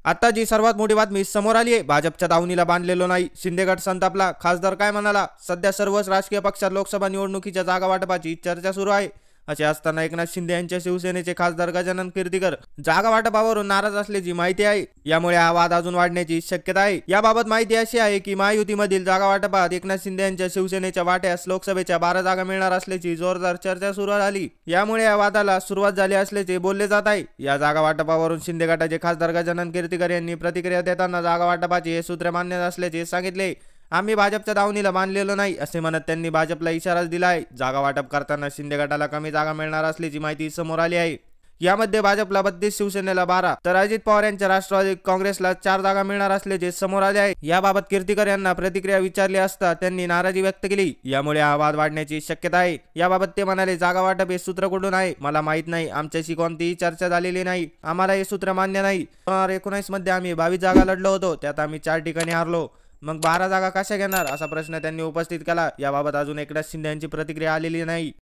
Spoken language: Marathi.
आता जी सर्वात मोठी बातमी समोर आली आहे, भाजपच्या दावणीला बांधलेलो नाही, शिंदे गट संतापला, खासदार काय म्हणाला? सध्या सर्वच राजकीय पक्षात लोकसभा निवडणुकीच्या जागा वाटपाची चर्चा सुरू आहे. असे असताना एकनाथ शिंदे यांच्या शिवसेनेचे खासदार गजानन कीर्तीकर जागा वाटपावरून नाराज असल्याची माहिती आहे. यामुळे हा वाद अजून वाढण्याची शक्यता आहे. याबाबत माहिती अशी आहे की महायुतीमधील जागा वाटपात एकनाथ शिंदे यांच्या शिवसेनेच्या वाट्यास लोकसभेच्या 12 जागा मिळणार असल्याची जोरदार चर्चा सुरू झाली. यामुळे या वादाला सुरुवात झाली असल्याचे बोलले जात आहे. या जागा वाटपावरून शिंदे गटाचे खासदार गजानन कीर्तीकर यांनी प्रतिक्रिया देताना जागा वाटपाचे हे सूत्र मान्य असल्याचे सांगितले. आम्ही भाजपच्या दावणीला बांधलेलो नाही असे म्हणत त्यांनी भाजपला इशाराच दिला आहे. जागा वाटप करताना शिंदे गटाला कमी जागा मिळणार असल्याची माहिती समोर आली आहे. यामध्ये भाजपला 32, शिवसेनेला 12 तर अजित पवार यांच्या राष्ट्रवादी काँग्रेसला 4 जागा मिळणार असल्याचे समोर आले आहे. याबाबत कीर्तीकर यांना प्रतिक्रिया विचारली असता त्यांनी नाराजी व्यक्त केली. यामुळे हा वाद वाढण्याची शक्यता आहे. याबाबत ते म्हणाले, जागा वाटप हे सूत्र कुठून आहे मला माहीत नाही. आमच्याशी कोणतीही चर्चा झालेली नाही. आम्हाला हे सूत्र मान्य नाही. 2019 मध्ये आम्ही 22 जागा लढलो होतो, त्यात आम्ही 4 ठिकाणी हारलो. मग 12 जागा कशा घेणार असा प्रश्न त्यांनी उपस्थित केला. याबाबत अजून एकनाथ शिंदे यांची प्रतिक्रिया आलेली नाही.